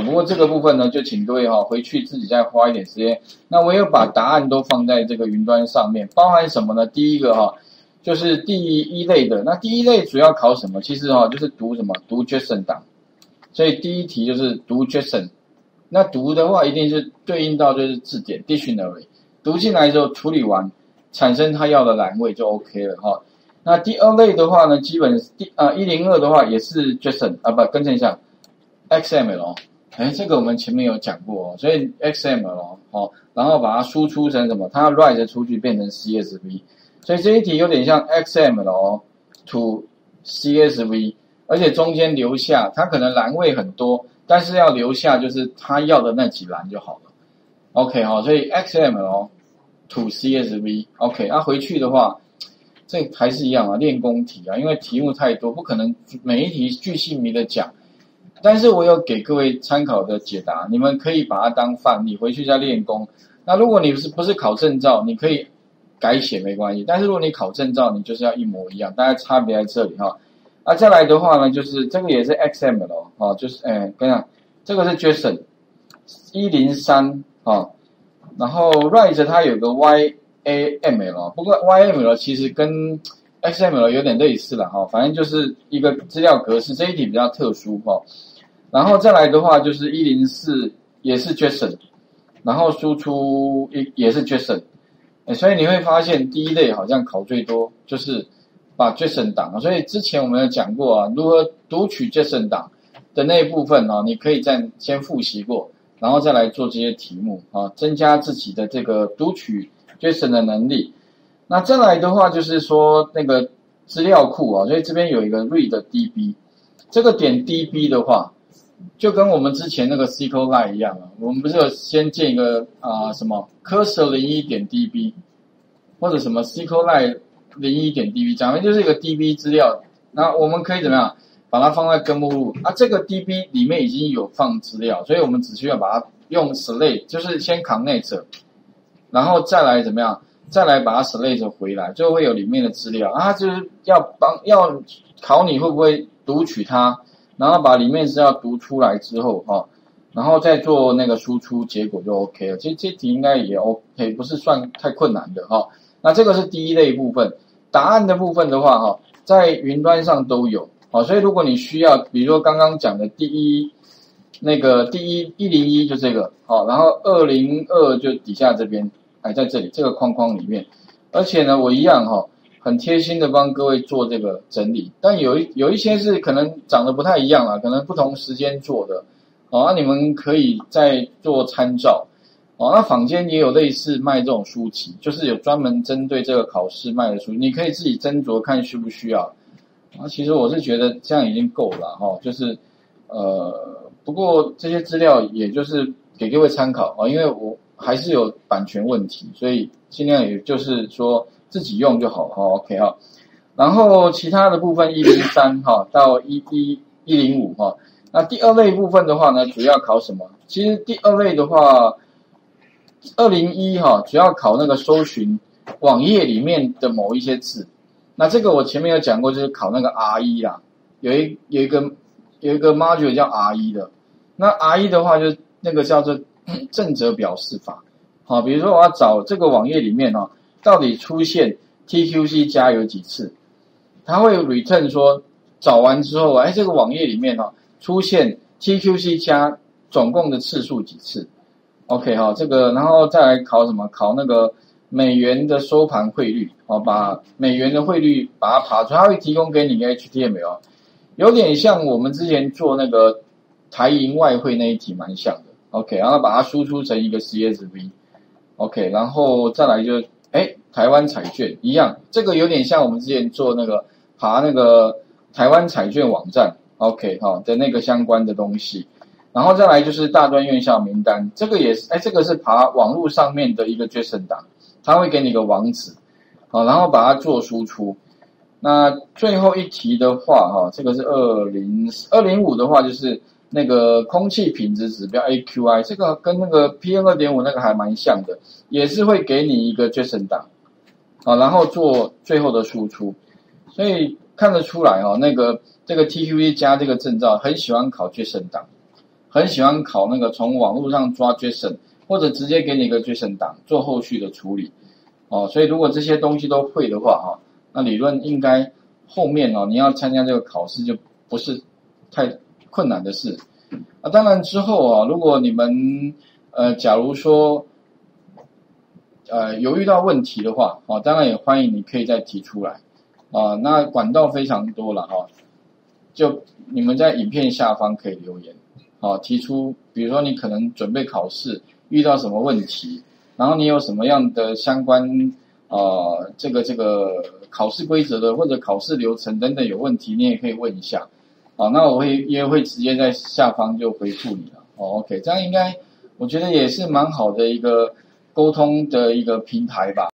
不过这个部分呢，就请各位回去自己再花一点时间。那我有把答案都放在这个云端上面，包含什么呢？第一个就是第一类的。那第一类主要考什么？其实就是读什么？读 JSON 档。所以第一题就是读 JSON。那读的话一定是对应到就是字典 dictionary， 读进来之后处理完，产生他要的栏位就 OK 了那第二类的话呢，基本102的话也是 JSON 更正一下 XML。这个我们前面有讲过所以 XML 然后把它输出成什么？它 write 出去变成 CSV， 所以这一题有点像 XML to CSV， 而且中间留下，它可能栏位很多，但是要留下就是他要的那几栏就好了。OK 所以 XML to CSV OK， 回去的话，这还是一样练功题因为题目太多，不可能每一题巨细靡的讲。但是我有给各位参考的解答，你们可以把它当范例回去再练功。那如果你不是考证照，你可以改写没关系，但是如果你考证照，你就是要一模一样，大概差别在这里再来的话呢，就是这个也是 XML 就是跟你讲，这个是 JSON 103然后 write 它有个 YAML， 不过 YAML 其实跟 XML 有点类似了反正就是一个资料格式，这一题比较特殊然后再来的话就是104也是 JSON， 然后输出也是 JSON， 所以你会发现第一类好像考最多就是把 JSON 档所以之前我们有讲过如何读取 JSON 档的那一部分你可以先复习过，然后再来做这些题目增加自己的这个读取 JSON 的能力。那再来的话就是说那个资料库所以这边有一个 read-db， 这个点 db 的话，就跟我们之前那个 SQLite 一样我们不是有先建一个什么 cursor01.db 或者什么 SQLite 01.db， 讲的就是一个 db 资料，那我们可以怎么样把它放在根目录这个 db 里面已经有放资料，所以我们只需要把它用 select， 就是先 connect， 然后再来怎么样，再来把它 select 回来，就会有里面的资料它就是要考你会不会读取它，然后把里面资料读出来之后然后再做那个输出，结果就 OK 了。其实这题应该也 OK， 不是算太困难的那这个是第一类部分，答案的部分的话在云端上都有所以如果你需要，比如说刚刚讲的第101就这个然后202就底下这边在这里这个框框里面，而且呢我一样很贴心的帮各位做这个整理，但有一些是可能长得不太一样可能不同时间做的那你们可以再做参照那坊间也有类似卖这种书籍，就是有专门针对这个考试卖的书，你可以自己斟酌看需不需要其实我是觉得这样已经够了就是不过这些资料也就是给各位参考因为我还是有版权问题，所以尽量也就是说自己用就好OK 然后其他的部分103到105那第二类部分的话呢，主要考什么？其实第二类的话201主要考那个搜寻网页里面的某一些字。那这个我前面有讲过，就是考那个 R1 啦，有一个 module 叫 R1 的。那 R1 的话就是那个叫做正则表示法比如说我要找这个网页里面到底出现 TQC 加有几次，它会 return 说找完之后这个网页里面出现 TQC 加总共的次数几次 OK 这个然后再来考什么？考那个美元的收盘汇率把美元的汇率把它爬出来，它会提供给你个 HTML， 有点像我们之前做那个台银外汇那一题蛮像的 OK， 然后把它输出成一个 CSV OK， 然后再来就台湾彩券一样，这个有点像我们之前做那个爬那个台湾彩券网站 OK 的那个相关的东西，然后再来就是大专院校名单，这个也是这个是爬网络上面的一个 JSON 档，它会给你个网址然后把它做输出。那最后一题的话这个是205的话就是那个空气品质指标 AQI， 这个跟那个 PM2.5 那个还蛮像的，也是会给你一个 JSON 档然后做最后的输出。所以看得出来那个这个 TQC 加这个证照很喜欢考 JSON 档很喜欢考那个从网络上抓 JSON， 或者直接给你一个 JSON 档做后续的处理。所以如果这些东西都会的话，那理论应该后面你要参加这个考试就不是太困难的事。当然之后如果你们假如说有遇到问题的话，当然也欢迎你可以再提出来那管道非常多了就你们在影片下方可以留言提出，比如说你可能准备考试遇到什么问题，然后你有什么样的相关这个考试规则的或者考试流程等等有问题，你也可以问一下那我也会直接在下方就回复你了OK， 这样应该我觉得也是蛮好的一个沟通的一个平台吧。